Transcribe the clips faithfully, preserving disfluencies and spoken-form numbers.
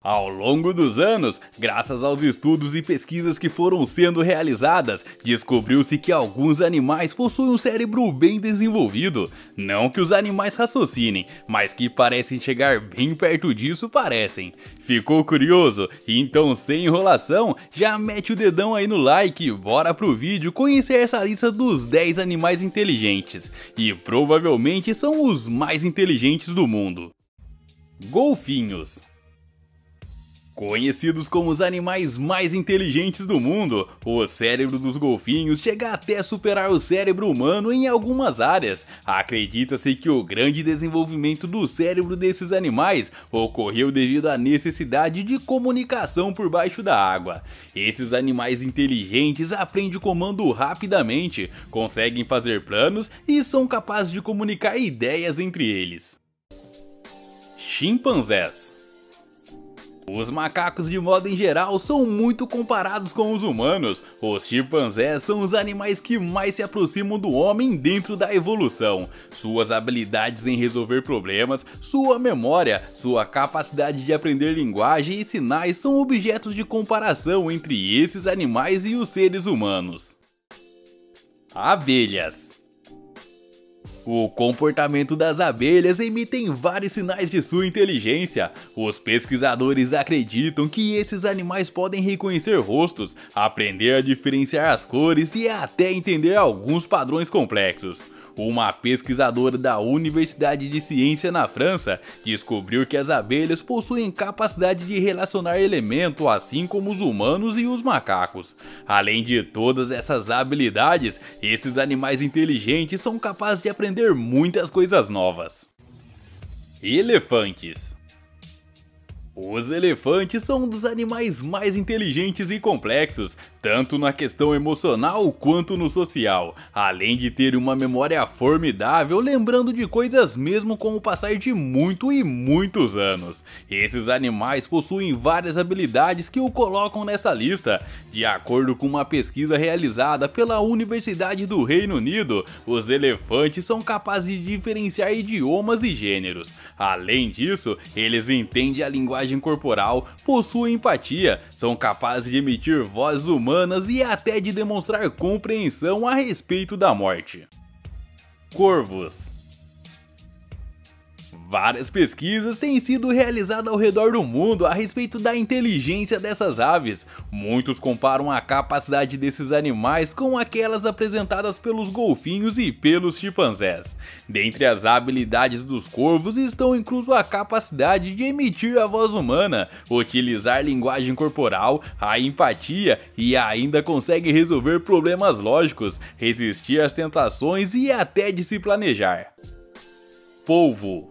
Ao longo dos anos, graças aos estudos e pesquisas que foram sendo realizadas, descobriu-se que alguns animais possuem um cérebro bem desenvolvido. Não que os animais raciocinem, mas que parecem chegar bem perto disso parecem. Ficou curioso? Então, sem enrolação, já mete o dedão aí no like e bora pro vídeo conhecer essa lista dos dez animais inteligentes. E provavelmente são os mais inteligentes do mundo. Golfinhos. Conhecidos como os animais mais inteligentes do mundo, o cérebro dos golfinhos chega até superar o cérebro humano em algumas áreas. Acredita-se que o grande desenvolvimento do cérebro desses animais ocorreu devido à necessidade de comunicação por baixo da água. Esses animais inteligentes aprendem o comando rapidamente, conseguem fazer planos e são capazes de comunicar ideias entre eles. Chimpanzés. Os macacos, de modo em geral, são muito comparados com os humanos. Os chimpanzés são os animais que mais se aproximam do homem dentro da evolução. Suas habilidades em resolver problemas, sua memória, sua capacidade de aprender linguagem e sinais são objetos de comparação entre esses animais e os seres humanos. Abelhas. O comportamento das abelhas emitem vários sinais de sua inteligência. Os pesquisadores acreditam que esses animais podem reconhecer rostos, aprender a diferenciar as cores e até entender alguns padrões complexos. Uma pesquisadora da Universidade de Ciência na França descobriu que as abelhas possuem capacidade de relacionar elementos assim como os humanos e os macacos. Além de todas essas habilidades, esses animais inteligentes são capazes de aprender muitas coisas novas. Elefantes. Os elefantes são um dos animais mais inteligentes e complexos, tanto na questão emocional quanto no social, além de ter uma memória formidável, lembrando de coisas mesmo com o passar de muito e muitos anos. Esses animais possuem várias habilidades que o colocam nessa lista. De acordo com uma pesquisa realizada pela Universidade do Reino Unido, os elefantes são capazes de diferenciar idiomas e gêneros. Além disso, eles entendem a linguagem corporal, possuem empatia, são capazes de emitir vozes humanas e até de demonstrar compreensão a respeito da morte. Corvos. Várias pesquisas têm sido realizadas ao redor do mundo a respeito da inteligência dessas aves. Muitos comparam a capacidade desses animais com aquelas apresentadas pelos golfinhos e pelos chimpanzés. Dentre as habilidades dos corvos estão incluso a capacidade de emitir a voz humana, utilizar linguagem corporal, a empatia e ainda consegue resolver problemas lógicos, resistir às tentações e até de se planejar. Polvo.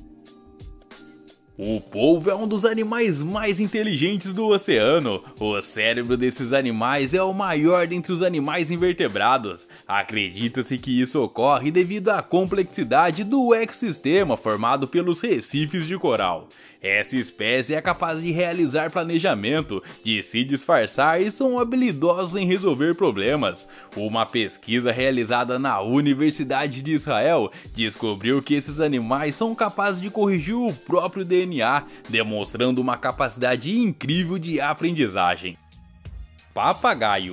O polvo é um dos animais mais inteligentes do oceano. O cérebro desses animais é o maior dentre os animais invertebrados. Acredita-se que isso ocorre devido à complexidade do ecossistema formado pelos recifes de coral. Essa espécie é capaz de realizar planejamento, de se disfarçar e são habilidosos em resolver problemas. Uma pesquisa realizada na Universidade de Israel descobriu que esses animais são capazes de corrigir o próprio D N A, demonstrando uma capacidade incrível de aprendizagem. Papagaio.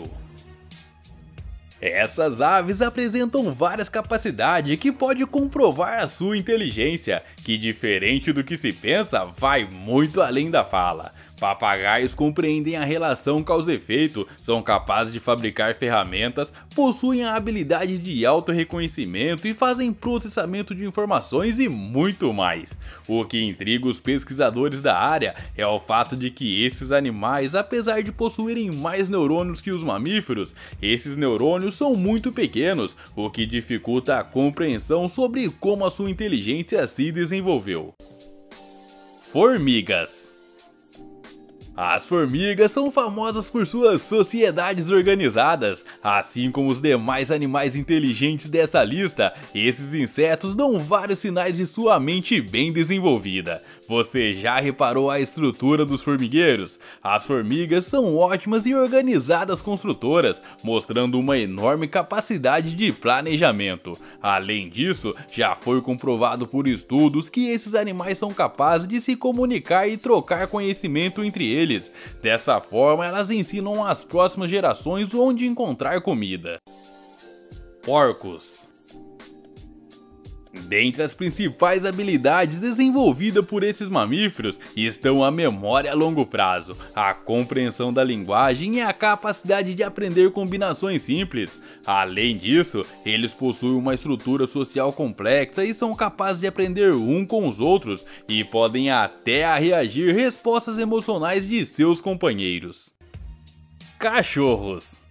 Essas aves apresentam várias capacidades que pode comprovar a sua inteligência, que diferente do que se pensa, vai muito além da fala. Papagaios compreendem a relação causa-efeito, são capazes de fabricar ferramentas, possuem a habilidade de autorreconhecimento e fazem processamento de informações e muito mais. O que intriga os pesquisadores da área é o fato de que esses animais, apesar de possuírem mais neurônios que os mamíferos, esses neurônios são muito pequenos, o que dificulta a compreensão sobre como a sua inteligência se desenvolveu. Formigas. As formigas são famosas por suas sociedades organizadas, assim como os demais animais inteligentes dessa lista. Esses insetos dão vários sinais de sua mente bem desenvolvida. Você já reparou a estrutura dos formigueiros? As formigas são ótimas e organizadas construtoras, mostrando uma enorme capacidade de planejamento. Além disso, já foi comprovado por estudos que esses animais são capazes de se comunicar e trocar conhecimento entre eles. Dessa forma, elas ensinam às próximas gerações onde encontrar comida. Porcos. Dentre as principais habilidades desenvolvidas por esses mamíferos estão a memória a longo prazo, a compreensão da linguagem e a capacidade de aprender combinações simples. Além disso, eles possuem uma estrutura social complexa e são capazes de aprender um com os outros e podem até reagir respostas emocionais de seus companheiros. Cachorros.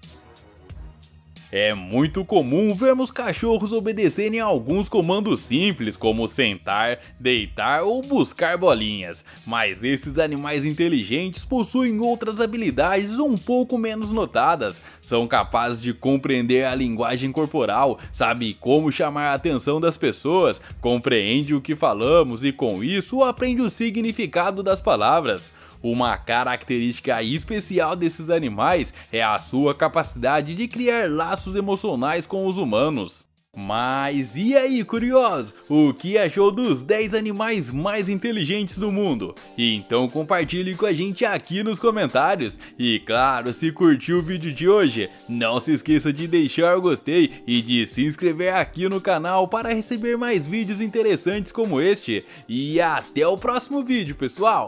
É muito comum vermos cachorros obedecerem a alguns comandos simples, como sentar, deitar ou buscar bolinhas. Mas esses animais inteligentes possuem outras habilidades um pouco menos notadas. São capazes de compreender a linguagem corporal, sabem como chamar a atenção das pessoas, compreende o que falamos e com isso aprende o significado das palavras. Uma característica especial desses animais é a sua capacidade de criar laços emocionais com os humanos. Mas e aí, curioso? O que achou dos dez animais mais inteligentes do mundo? Então compartilhe com a gente aqui nos comentários. E claro, se curtiu o vídeo de hoje, não se esqueça de deixar o gostei e de se inscrever aqui no canal para receber mais vídeos interessantes como este. E até o próximo vídeo, pessoal!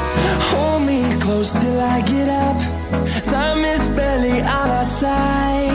Close till I get up. Time is barely on our side.